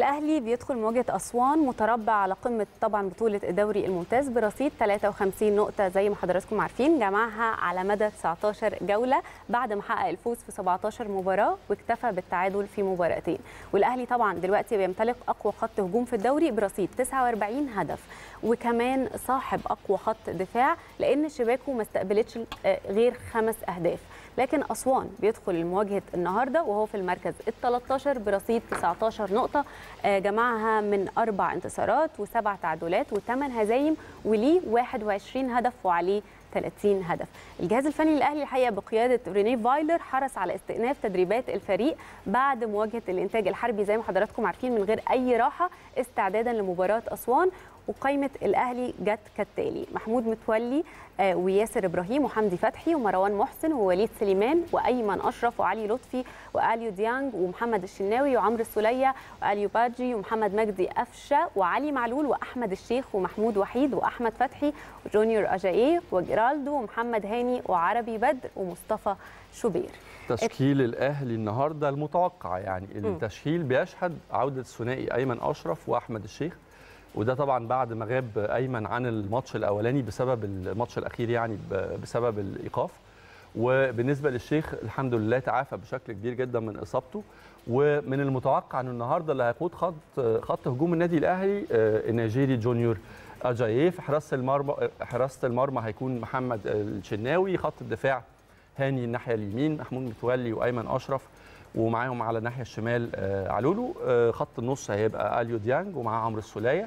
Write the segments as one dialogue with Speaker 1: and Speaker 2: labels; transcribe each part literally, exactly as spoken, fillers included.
Speaker 1: الأهلي بيدخل مواجهة أسوان متربع على قمة طبعا بطولة الدوري الممتاز برصيد ثلاثة وخمسين نقطة زي ما حضراتكم عارفين، جمعها على مدى تسعتاشر جولة بعد ما حقق الفوز في سبعتاشر مباراة واكتفى بالتعادل في مباراتين. والأهلي طبعا دلوقتي بيمتلك أقوى خط هجوم في الدوري برصيد تسعة وأربعين هدف، وكمان صاحب أقوى خط دفاع لأن شباكه ما استقبلتش غير خمس أهداف. لكن أسوان بيدخل مواجهة النهارده وهو في المركز ال تلتاشر برصيد تسعتاشر نقطة، جمعها من أربع انتصارات وسبع تعادلات وثمان هزايم وليه واحد وعشرين هدف وعليه ثلاثين هدف. الجهاز الفني للأهلي الحقيقة بقيادة رينيه فايلر حرص على استئناف تدريبات الفريق بعد مواجهة الإنتاج الحربي زي ما حضراتكم عارفين من غير أي راحة استعدادا لمباراة أسوان. وقائمة الأهلي جت كالتالي: محمود متولي آه وياسر إبراهيم وحمدي فتحي ومروان محسن ووليد سليمان وأيمن أشرف وعلي لطفي وآليو ديانج ومحمد الشناوي وعمرو السولية وآليو بادجي ومحمد مجدي أفشة وعلي معلول وأحمد الشيخ ومحمود وحيد وأحمد فتحي وجونيور أجاييه وجيرالدو ومحمد هاني وعربي بدر ومصطفى شوبير.
Speaker 2: تشكيل الأهلي النهارده المتوقع، يعني التشكيل بيشهد عودة الثنائي أيمن أشرف وأحمد الشيخ، وده طبعا بعد ما غاب ايمن عن الماتش الاولاني بسبب الماتش الاخير، يعني بسبب الايقاف. وبالنسبه للشيخ الحمد لله تعافى بشكل كبير جدا من اصابته، ومن المتوقع ان النهارده اللي هيقود خط خط هجوم النادي الاهلي النيجيري جونيور اجاييه. في حراسه المرمى حراسه المرمى هيكون محمد الشناوي، خط الدفاع هاني الناحيه اليمين، محمود متولي وايمن اشرف، ومعاهم على الناحيه الشمال علولو. خط النص هيبقى اليو ديانج ومعاه عمرو السوليه،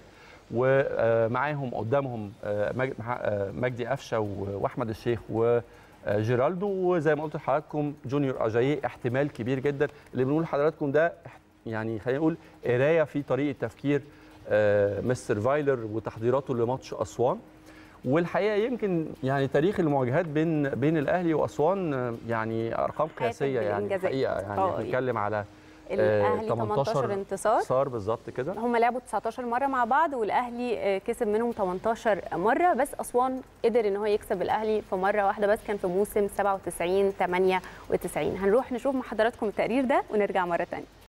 Speaker 2: ومعاهم قدامهم مجدي أفشة واحمد الشيخ وجيرالدو، وزي ما قلت لحضراتكم جونيور اجاييه احتمال كبير جدا. اللي بنقول لحضراتكم ده يعني خلينا نقول قرايه في طريقه تفكير مستر فايلر وتحضيراته لماتش اسوان. والحقيقه يمكن يعني تاريخ المواجهات بين بين الاهلي واسوان يعني ارقام قياسيه، يعني الحقيقه يعني بنتكلم على
Speaker 1: الاهلي تمنتاشر انتصار
Speaker 2: صار بالظبط كده.
Speaker 1: هم لعبوا تسعتاشر مره مع بعض والاهلي كسب منهم تمنتاشر مره، بس اسوان قدر ان هو يكسب الاهلي في مره واحده بس، كان في موسم سبعة وتسعين ثمانية وتسعين. هنروح نشوف مع حضراتكم التقرير ده ونرجع مره ثانيه.